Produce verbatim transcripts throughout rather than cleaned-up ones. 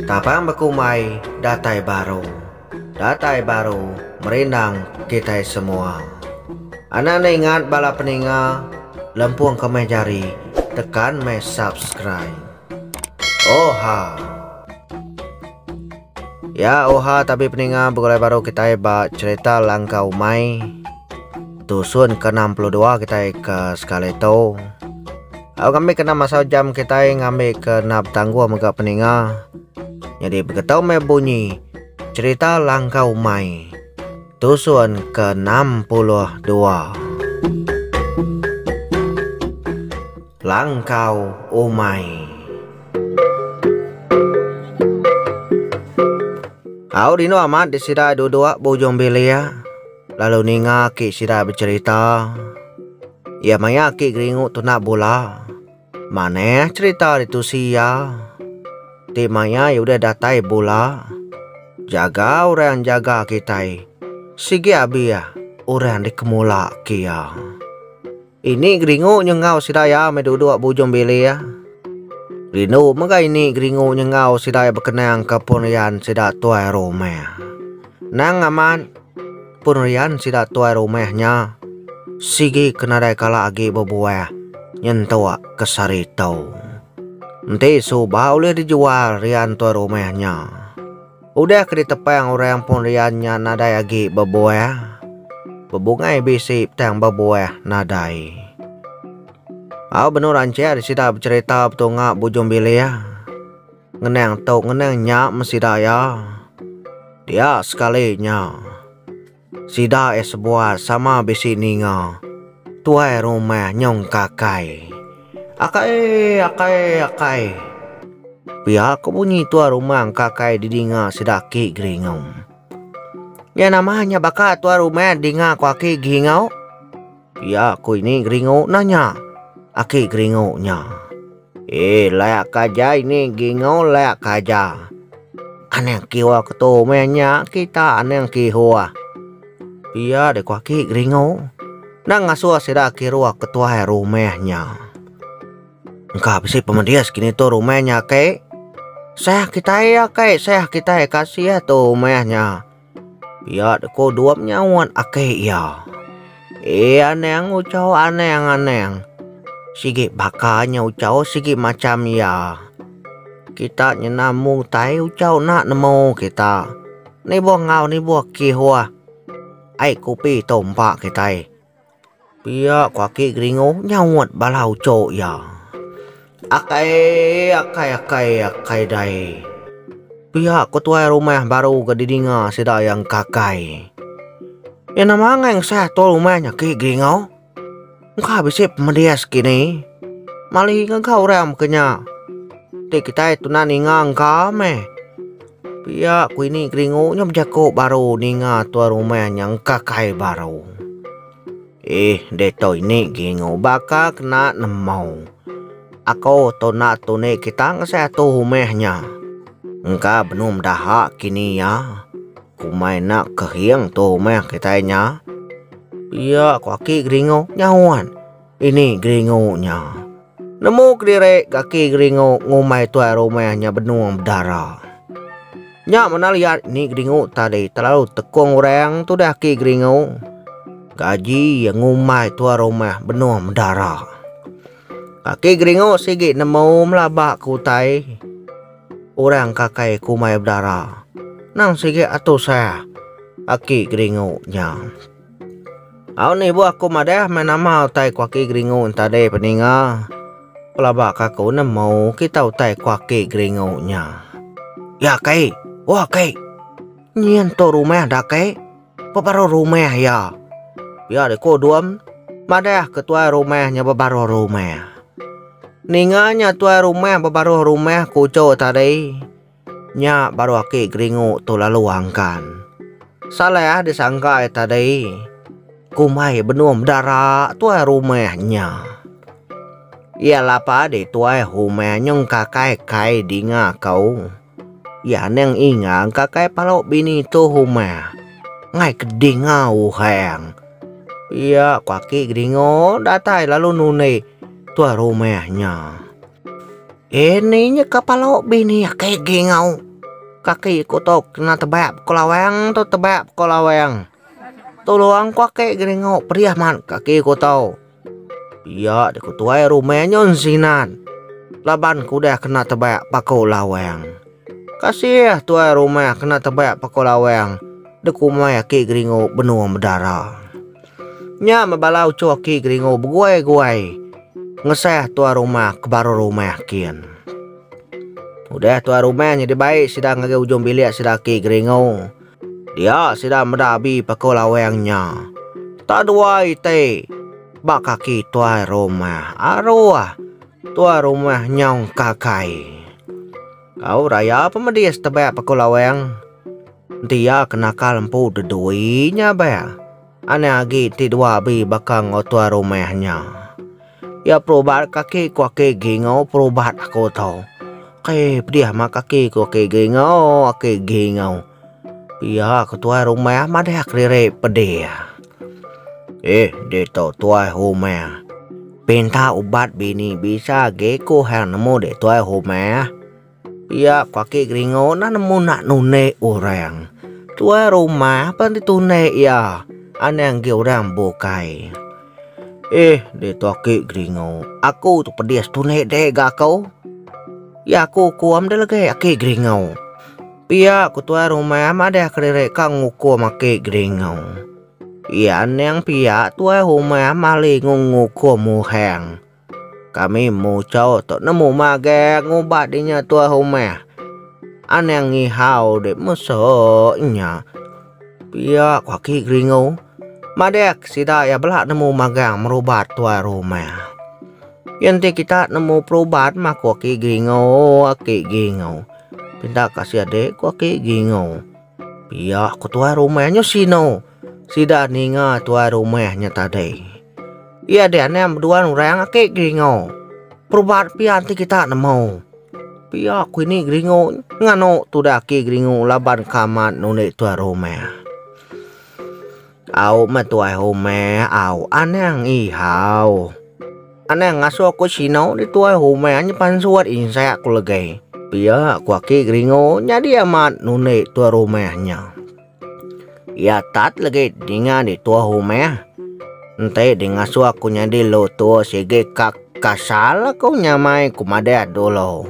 Tapang bakumai, datai baru. Datai baru merindang kita semua. Anak ingat bala peninga, lempuang ke jari, tekan me subscribe. Oha. Ya oha tapi peninga begolai baru kita ba cerita langkah umai. Tusun ke enam puluh dua kita ke sekali tu. Aku kami kena masa jam kita ngambil ke nab tangguh mega peninga. Jadi begitu me bunyi cerita langkah umai. Tusun ke enam puluh dua. Langkau umai. Au dino amat di sida dua bujung belia. Lalu ninga ki sida bercerita. Ya maya ki geringu tu nak bola. Mana cerita itu sia. Ti maya ya udah datai bola. Jaga orang jaga kita. Sigi abia orang dikemula kia. Ini geringu nyengau sidaya meduduk bujung belia. Rino mega ini geringu nyengau sidaya berkenang ke punrian sida tuai rumah. Nang aman punrian sida tuai rumahnya. Sigi kenadai kala agi berbuah nyentua ke saritau. Nanti subah boleh dijual rian tuai rumahnya. Udah ke ditepang orang punriannya nadai agi berbuah. Berbungai bisip tang berbuah nadai. Aku benar ancea di sida bercerita betul ngak bujung belia. Ngenang tau ngenang nyak mesidaya. Dia sekalinya. Sida es sebuah sama bisi ninga. Tuai rumah nyong kakai. Akai, akai, akai. Pihak aku bunyi tuai rumah kakai didinga sedaki geringau. Ya namanya bakat tuai rumah dinga kuaki geringau. Pihak aku ini geringau nanya. Aki geringau nya. Eh layak kaja ini geringau layak kaja. Aneh kiwa ketumenya kita aneh kiwa. Pihak dek kuaki geringau. Nang ngasuh sedaki ruak ketua rumahnya. Engkau bisa pemendias kini tu rumahnya ke? Saya kita ya ke, saya kita ya kasih ya tu rumahnya. Ya deko dua nyawan ake ya. Eh aneh ucau aneh aneh. Sigi bakanya ucau sigi macam ya. Kita nyenamu tai ucau nak nemu kita. Ni buah ngau ni buah kihua. Ai kopi tompak kita. Pia kuaki geringo nyawat balau cok ya. Akai, akai, akai, akai dai. Pihak ketua rumah baru ke didinga sida yang kakai. Ya nama yang saya tu rumahnya ke geringo. Engkau bisa pemedias kini. Malih engkau ram kenya. Ti kita itu na ninga engkau me. Pihak ku ini geringo nya berjago baru ninga tua rumahnya kakai baru. Eh, deto ini geringo baka kena nemau. Aku to nak to ne kita ngasih tu rumahnya. Engkau belum dah kini ya. Kumai nak kehiang tu rumah kita nya. Iya kaki geringo nyawan. Ini geringo nya. Nemu kediri kaki geringo ngumai tuai rumahnya benuang berdarah. Nyak mana lihat ini geringo tadi terlalu tekung orang tu dah kaki geringo. Gaji yang ngumai tuai rumah benuang berdarah. Kaki geringo sigi nemu melabak kutai. Orang kakai kumai berdarah. Nang sigi atau saya. Kaki geringo nya. Aku ni buat aku madah menama utai kuaki geringo tadi peninga. Pelabak aku nemu kita utai kuaki geringo nya. Ya kai, wah kai. Nyen to rumah dah kai. Baru rumah ya. Ya deko duam. Madah ketua rumahnya baru rumah. Ninganya tuai rumah baru rumah kuco tadi. Nya baru aki geringo tu lalu angkan. Salah disangka tadi. Kumai benuam darah tuai rumahnya. Ya lapa di tuai rumahnya kakai kai dinga kau. Ya neng ingang kakai palok bini tu rumah. Ngai kedinga uhang. Ya kuaki geringo datai lalu nune. Tuai rumahnya. Ininya kepala bini ya kayak gengau. kaki ko to kena tebak kolawang to tebak kolawang. Tolong kaki geringo priah man kaki ko to. Iya de ko tuai rumah nyon sinan. Laban ku dah kena tebak pakolawang. Kasih tuai rumah kena tebak pakolawang. De ku mai kaki geringo benua berdarah. Nya mabalau cu kaki geringo beguai-guai. Ngeseh tuai rumah ke baru rumah kian. Udah tuan rumahnya dia baik sedang ngage ujung bilik sedang ki geringo. Dia sedang mendabi pakolawangnya. Tak dua ite. Bak kaki tuan rumah. Arwah. Tuan rumah nyong kakai. Kau raya pemedias tebak pakolawang. Dia kena kalempu deduinya ba. Ane agi ti dua bi bakang o tuan rumahnya. Ya perubat kaki kuake gingau perubat aku tahu. Kay dia mak kaki ko kay gingau kay gingau. Pia ketua rumah madah krere pede. Eh deto tua rumah. Penta ubat bini bisa geko hang nemu de tua rumah. Pia kaki gingau na nemu nak nune orang. Tua rumah panti tune ya. Anang ge orang bokai. Eh deto kaki gingau. Aku tu pedias tune de ga kau. Ya aku kuam dah lagi aki gringau. Pia aku tua rumah ada kerere kang nguku make gringau. Ya neng pia tua rumah mali nguku muheng. Kami mu cau tok nemu mage ngubat dinya tua rumah. Aneng ngihau de musonya. Pia aki gringau. Madek sida ya belak nemu magang merubat tua rumah. Yanti kita nemu perubahan mak waki gingau, aki gingau. Pindah kasih adek waki gingau. Pia ketua rumahnya sino. Sida ninga tua rumahnya tadi. Iya deh nem berdua orang aki gingau. Perubahan pia nanti kita nemu. Pia aku ini gingau ngano tu dah aki gingau laban kamat nunik tua rumah. Au matua rumah au anang ihau. Anang ngaso ko sino di tuai rumah nya pansuat insa aku lagi. Pia aku aki gringo jadi amat nune tua rumahnya. Ya tat lagi dengan di tua rumah. Ente di ngaso aku nyadi lo tua sege kak kasal aku nyamai kumade dulu.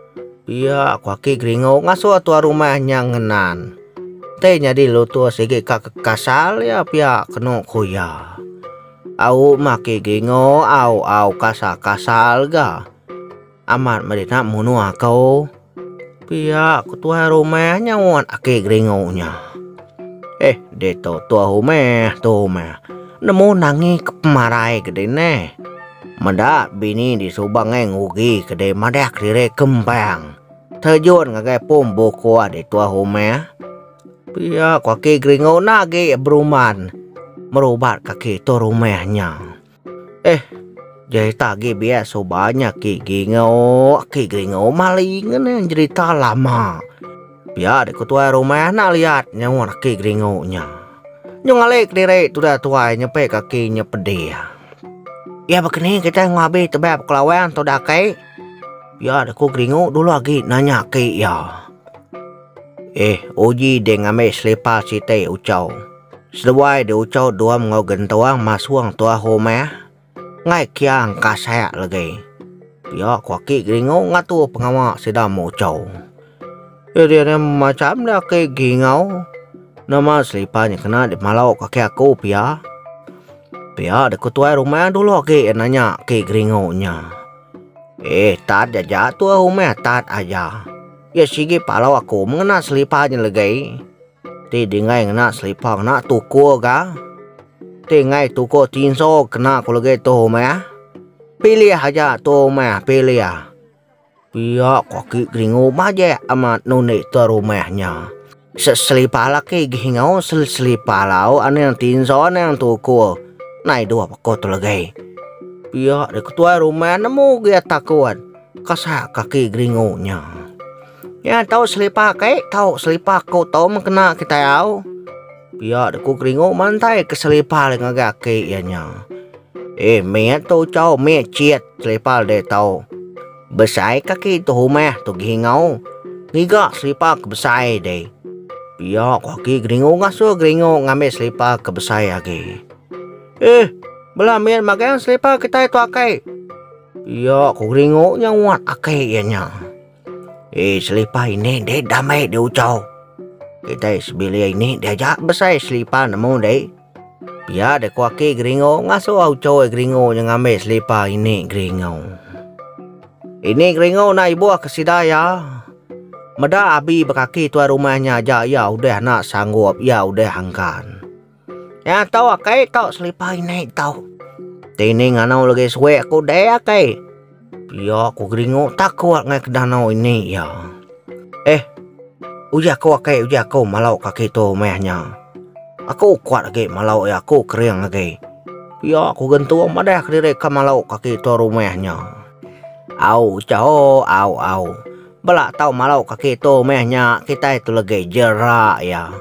Pia aku aki gringo ngaso tua rumahnya ngenan. Ente nyadi lo tua sege kak kasal ya pia keno kuya. Au make gengo au au kasa kasal ga. Amat medina munu akau. Pia ketua rumahnya wan ake grengo nya. Eh deto tua rumah tu mah. Nemu nangi kemarai gede ne. Menda bini di subang ngugi gede madak dire kembang. Terjun ngagai pom boko de tua rumah. Pia ake grengo nage beruman. Merubat kaki tu rumahnya. Eh, jadi tagi biasa banyak ki gingau, ki gingau maling ni cerita lama. Biar ketua rumah nak lihat nyawa ki gingau nya. Nyong alik dire tu dah tuai nyampe kakinya pedih. Ya begini kita ngabi tebak kelawang tu dah kai. Biar aku gingau dulu lagi nanya ki ya. Eh, uji dengan me selepas site ucau. Sedawai de ucau dua ngau gentuang masuang tua rumah. Ngai kiang kasak lagi. Ya kuaki gringo ngatu pengawak sedang ucau. Ya dia macam dah ke gingau. Nama selipanya kena di malau kaki aku pia. Pia de ketua rumah dulu lagi nanya ke gringo nya. Eh tat aja tua rumah tat aja. Ya sige palau aku mengenal selipanya lagi. Ti dengai nak selipang nak tuku ga. Ti ngai tuku tinso kena aku lagi tu mah. Pilih aja tu mah pilih. Pia kaki gringo maje amat nune tu rumahnya. Selipah lagi gingau selipah lau ane yang tinso ane yang tuku. Nai dua pakot lagi. Pia de ketua rumah nemu dia takut. Kasak kaki gringo nya. Ya tahu selipah kai, tahu selipah kau tahu mengkena kita tahu. Pia aku gringo mantai ke selipah dengan kaki ianya. Eh, me tu cau me ciat selipah de tahu. Besai kaki tu rumah tu gingau. Ngiga selipa kebesai deh. Pia kaki gringo ngaso gringo ngambil selipa kebesai lagi. Eh, belamin magang selipa kita itu akai. Pia kok gringo nyawat akai ianya. Eh, selipa ini deh damai dia ucau. Kita sebelia ini diajak besai selipa nemu deh. Pia deh kaki gringo ngaso ucau gringo yang ngambil selipa ini gringo. Ini gringo na ibu kesidaya. Meda abi berkaki tuan rumahnya aja ya udah nak sanggup ya udah hangkan. Ya tahu akai tahu selipa ini tahu. Tini nganau lagi suwe aku deh akai. Ya aku gringo tak kuat ngai ke danau ini ya. Eh, uja aku akai uja aku malau kaki tu mehnya. Aku kuat lagi malau ya aku kering lagi. Ya aku gentu madah kiri ke malau kaki tu rumahnya. Au jauh au au. Belak tahu malau kaki tu mehnya kita itu lagi jerak ya.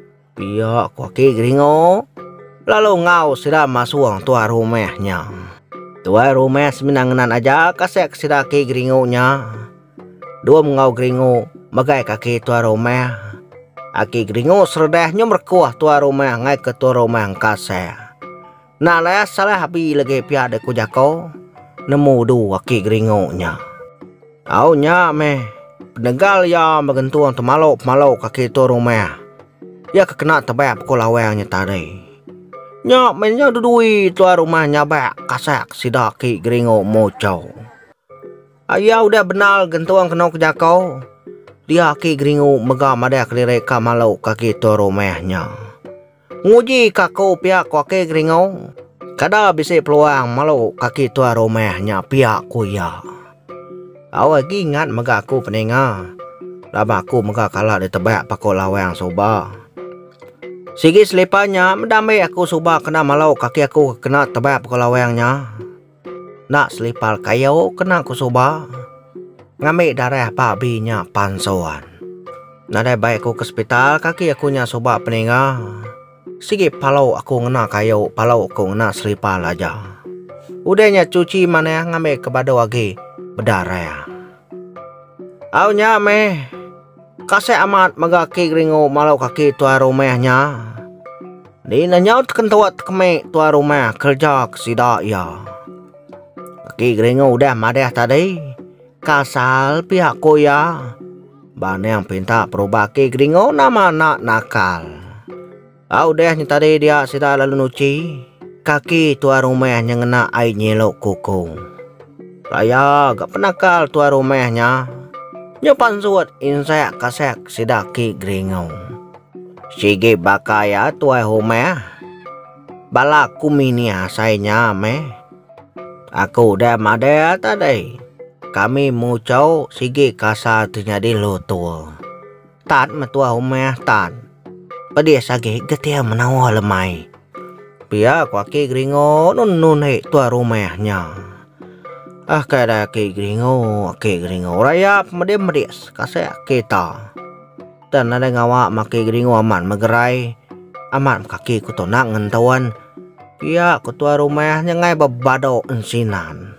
Pia kaki gringo. Lalu ngau sudah masuk tuan rumahnya. Tuan rumah seminangan aja kasek sudah kaki gringonya. Dua mengau gringo magai kaki tuan rumah. Aki gringo serdahnya merkuah tuan rumah ngai ke tuan rumah kasek. Nah lah salah habis lagi pia de kujako. Nemu dua kaki gringonya. Au nya meh penegal ya magentuang temalau malau kaki tu rumah. Ya kekena tebak kolawangnya tadi. Nya mennya dudui tuan rumahnya bak kasak sidak ki gringo moco. Ayah udah benal gentuang kena kejakau. Dia ki gringo megam ada kelireka malau kaki tu rumahnya. Nguji kako pihak kaki gringo. Kada bisa peluang malau kaki tuan rumahnya pihak kuya. Awak ingat mega aku peninga. Lama aku mega kalah di tebak pakok lawang soba. Sigi selipanya mendamai aku soba kena malau kaki aku kena tebak pakok lawangnya. Nak selipal kayu kena aku soba. Ngambil darah babinya pansoan. Nadai baik aku ke hospital kaki aku nya soba peninga. Sigi palau aku ngena kayu palau aku ngena selipal aja. Udahnya cuci mana ngambil ke badu lagi. Berdarah. Au nya meh. Kasih amat magaki gringo malau kaki tuan rumahnya. Di nanyau kentuat keme tuan rumah kerja kesida ya. Kaki gringo udah madah tadi. Kasal pihak koya. Bane yang pinta perubah kaki gringo nama nak nakal. Au deh tadi dia sida lalu nuci. Kaki tuan rumahnya ngena air nyelok kuku. Raya gak penakal tuan rumahnya. Nyopan suat insek kasek sidaki gringo. Sige bakaya tuan rumah. Bala kumini asainya meh. Aku udah mada tadi. Kami mucau sige kasa terjadi lotul. Tan metua rumah tan. Pedia sage getia menawa lemai. Pia kaki gringo nun nun he tuan rumahnya. Ah kada ke gringo, ke gringo raya medem medis kasih kita. Dan ada ngawa make gringo aman megerai, aman kaki kuto nak ngentawan. Pia ketua rumah nyengai babado ensinan.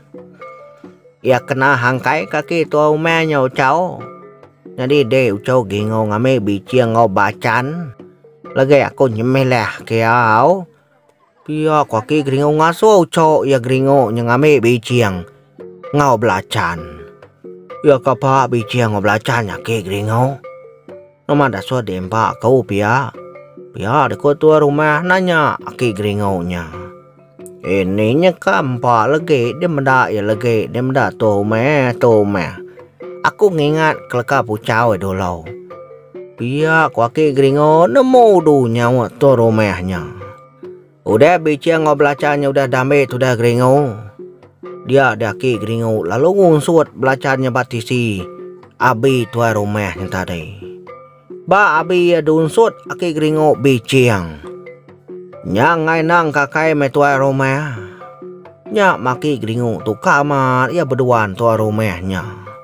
Ia kena hangkai kaki tua rumah nyau cau. Jadi de ucau gringo ngame bici ngau bacan. Lagi aku nyemelah ke au. Pia kaki gringo ngaso ucau ya gringo nyangame bici yang ngau belacan. Ya kapa biji ngau belacan ya ke gringo. Nama dah suah dempa kau pia. Pia deko tua rumah nanya ke gringo nya. Ini nya kampa lagi dia mendak ya lagi dia mendak tu meh tu meh. Aku ngingat kelaka pucau dulu. Pia kaki gringo nemu dunya tua rumahnya. Udah biji ngau belacannya udah damai tu dah gringo. Dia daki gringo lalu ngunsut belacannya batisi abi tuan rumah yang tadi. Ba abi ya dunsut aki gringo biciang. Nyang ngai nang kakai me tuan rumah. Nya maki gringo tu kamar ya berduaan tuan rumahnya.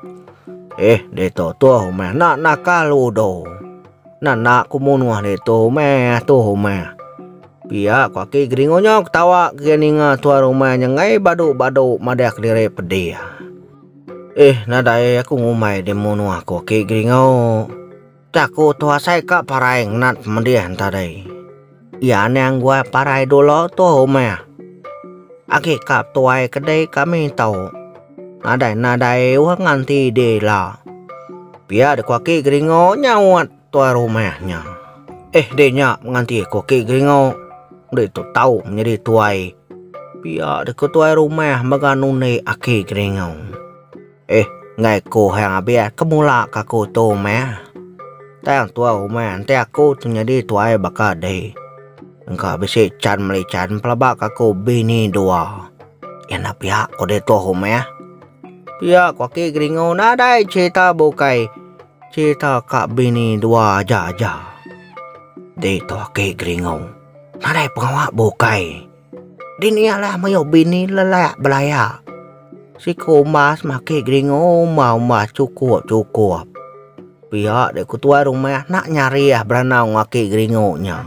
Eh deto tuan rumah nak nakal udo. Nak nak kumunuah deto meh tu rumah. Pia kaki gringonya ketawa geninga tuan rumahnya ngai badu-badu madak dire pedia. Eh, nadai aku ngumai demo nuah ko ke gringo. Taku tua saya ka parai ngat mendiah tadai. Ya nang gua parai dulu to meh. Aki kap tuai kedai kami tahu. Nadai nadai wah nganti de la. Biar ko ke gringo nyawat tua rumahnya. Eh de nya nganti ko ke gringo. De tu tahu menjadi tuai. Biar de ko tuai rumah maganune aki gringo. Eh, ngày cô hàng bia kemula kaku to meh. Tang tua rumah ante aku tu jadi tuai baka de. Engkau bisa can meli can pelabak aku bini dua. Enak pihak ko de to rumah. Pihak ko ke gringo nadai cerita bukai. Cerita kak bini dua aja aja. De to ke gringo. Nadai pengawak bukai. Dinialah mayo bini lelak belaya. Si komas make gringo mau mas cukup cukup. Pihak de ketua rumah nak nyari ya beranau ngake gringonya.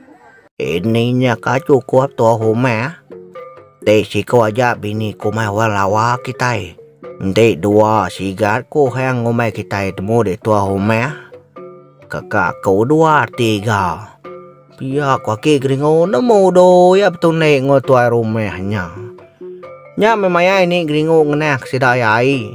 Ininya ka cukup tua rumah. De si ko aja bini ko mai walawa kita. De dua si gat ko hang ngomai kita temu de tua rumah. Kakak ko dua tiga. Pihak ngake gringo nemu do ya betul ne ngo tua rumahnya. Nya memaya ini gringo ngenak sidayai.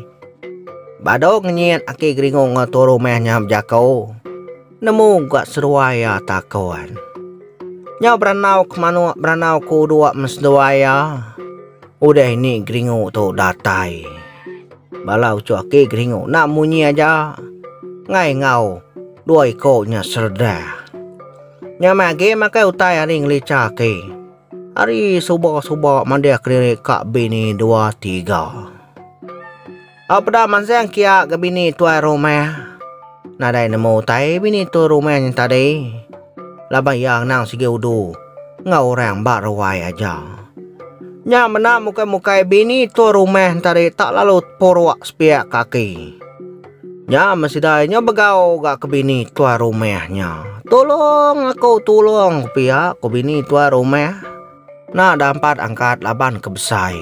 Badok ngenyen aki gringo ngatoro mehnya jakau. Nemu gak seruaya takuan. Nya beranau kemana beranau ku dua mesdoaya. Udah ini gringo tu datai. Balau cu aki gringo nak munyi aja. Ngai ngau dua ikutnya serda. Nya mage makai utai aring licake. Hari subuh-subuh mandia kiri kak bini dua tiga. Apa dah mansang kia ke bini tuai rumah. Nadai nemu tai bini tu rumah yang tadi. Labai yang nang sige udu. Ngau orang bak rawai aja. Nya mana muka-muka bini tu rumah tadi tak lalu porwak sepiak kaki. Nya mesidainya begau gak ke bini tuai rumahnya. Tolong aku tolong pihak ke bini tuai rumah. Nak dapat angkat laban kebesai.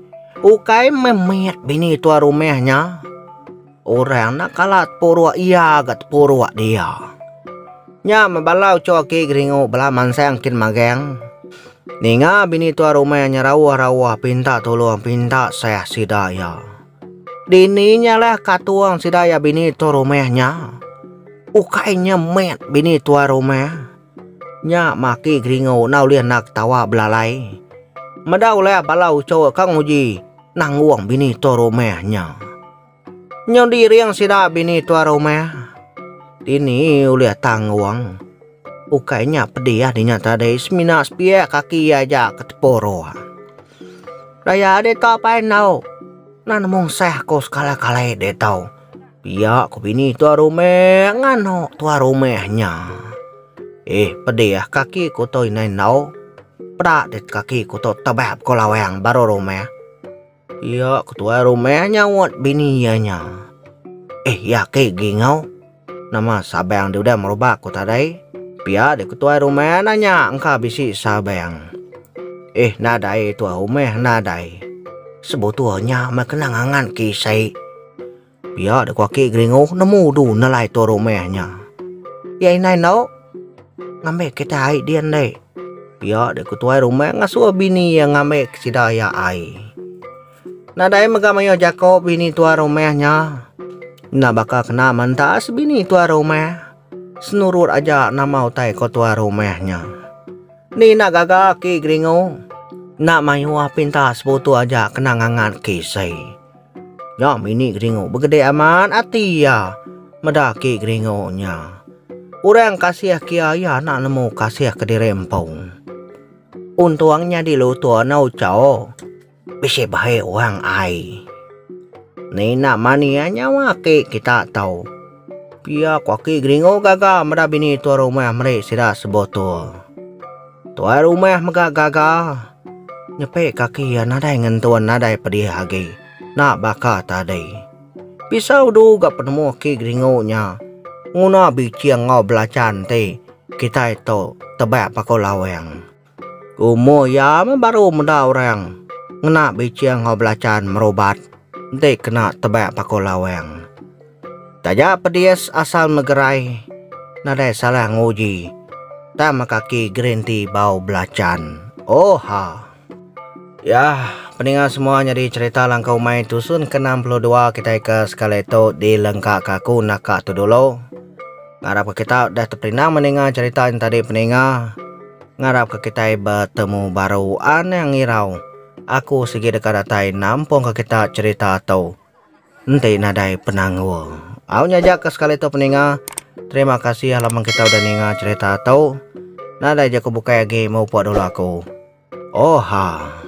Ukai memiat bini tua rumahnya. Orang nak kalat porwak ia gat porwak dia. Nya membalau coki gringo belaman sangkin mageng. Ninga bini tua rumahnya rawah-rawah pinta tolong pinta saya sidaya. Dininya lah katuang sidaya bini tua rumahnya. Ukainya met bini tua rumah. Nya maki gringo nau lian nak tawa belalai. Madau le balau cowo kang uji nang uang bini to rumahnya. Nyondi riang sida bini to rumah. Dini ulia tang uang. Ukainya pedia dinya tadi semina spia kaki aja keteporo. Raya de to pai nau. Nan mong seh ko skala-kala de tau. Pia ko bini to rumah ngano to rumahnya. Eh, pedih kaki ku to inai nau. Prak det kaki ku to tabab ko lawang baru rumah. Iya, ketua rumahnya nyawat binianya. Eh, ya ke gingau. Nama sabang dia udah merubah ku tadai. Pia de ketua rumah nanya engkau bisi sabang. Eh, nadai tua rumah nadai. Sebetulnya makenangan kisai. Pia de kaki gringo nemu du nalai tua rumahnya. Ya inai nau. Ngambek kita ai dian deh. Pia de ketua rumah ngasuh bini yang ngambek sidaya ai. Nadai megamayo jako bini tua rumahnya. Na baka kena mantas bini tua rumah. Senurut aja nama utai ko tua rumahnya. Ni nak gagal ki gringo. Nak mayu pinta sebutu aja kenangan kisai. Ya bini gringo begede aman ati ya. Medaki gringonya. Orang kasih kia ya nak nemu kasih ke dirempong. Untungnya di lutua nau cao. Bisa bahaya orang ai. Ni nak mania nyawa ke kita tahu. Pia kaki gringo gagal meda bini tua rumah mereka sida sebotul. Tua rumah mega gagal. Nyepe kaki ya nadai ngentuan nadai pedih lagi. Nak baka tadi. Pisau du gak penemu ki gringonya. Nguna biciang ngau belacan te kita itu tebak pakau lawang. Umo ya baru menda orang ngena biciang ngau belacan merobat. Nanti kena tebak pakolaweng. Taja pedias asal megerai. Nadai salah nguji. Tama kaki green tea bau belacan. Oh ha. Ya, pendengar semua, jadi cerita langkau main tusun ke enam puluh dua kita ke sekali itu di lengkak kaku nakak tu dulu. Ngarap ke kita dah terperinah mendengar cerita yang tadi pendengar. Ngarap ke kita bertemu baru aneh yang irau. Aku segi dekat datai nampung ke kita cerita tu. Nanti nadai penanggu. Aku nyajak ke sekali itu pendengar. Terima kasih halaman kita udah dengar cerita tu. Nadai je aku buka lagi mau buat dulu aku. Oh ha.